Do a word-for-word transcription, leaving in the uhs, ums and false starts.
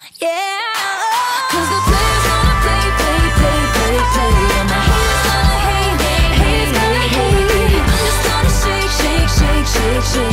Yeah. Cause the players gonna play, play, play, play, play. And my haters gonna hate, hate, haters gonna hate. I'm just gonna shake, shake, shake, shake, shake.